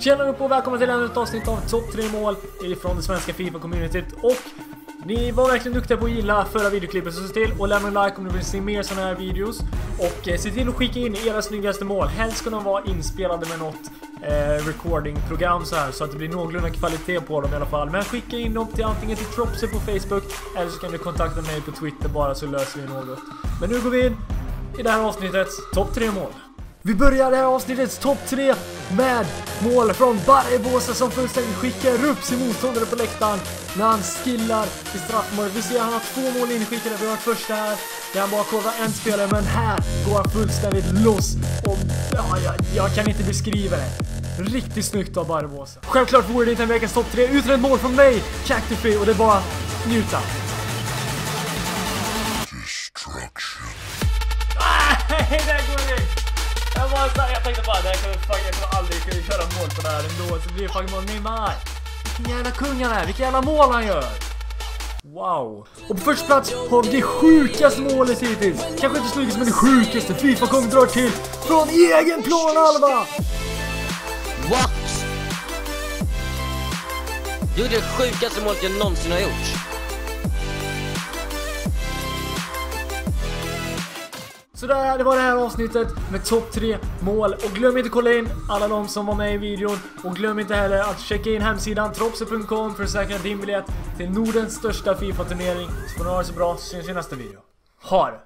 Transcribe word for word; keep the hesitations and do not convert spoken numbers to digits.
Tjena upp och välkomna till ännu ett avsnitt av topp tre mål ifrån det svenska FIFA-communityt. Och ni var verkligen duktiga på att gilla förra videoklippet, så se till och lämna en like om ni vill se mer sådana här videos. Och eh, se till att skicka in era snyggaste mål. Helst ska de vara inspelade med något eh, recording-program så här, så att det blir någorlunda kvalitet på dem i alla fall. Men skicka in dem till antingen till Tropsy på Facebook, eller så kan du kontakta mig på Twitter bara, så löser vi något. Men nu går vi in i det här avsnittets topp tre mål. Vi börjar det här avsnittets topp tre med mål från Barbosa som fullständigt skickar upp sin motståndare på läktaren när han skillar i straffmålet. Vi ser att han har två mål inskickade. Vi har första här där han bara kollar en spelare, men här går han fullständigt loss. Och ja, jag, jag kan inte beskriva det. Riktigt snyggt av Barbosa. Självklart vore det inte en veckans topp tre utan ett mål från mig, Cactify, och det var njuta. Nej, det går inte. Jag, bara, jag tänkte bara, jag kommer, jag kommer aldrig kunna köra mål på det här ändå. Så blir det faktiskt mål. Neymar. Vilken jävla kung han är. Vilken jävla mål han gör. Wow. Och på första plats har vi det sjukaste målet hittills. Kanske inte snyggast, men det sjukaste. FIFA kom drar till från egen planhalva. What? Det är det sjukaste målet jag någonsin har gjort. Så där, det var det här avsnittet med topp tre mål. Och glöm inte att kolla in alla de som var med i videon. Och glöm inte heller att checka in hemsidan tropsy punkt com för att säkra din biljett till Nordens största FIFA-turnering. Så får ni ha det så bra, så syns vi i nästa video. Ha det!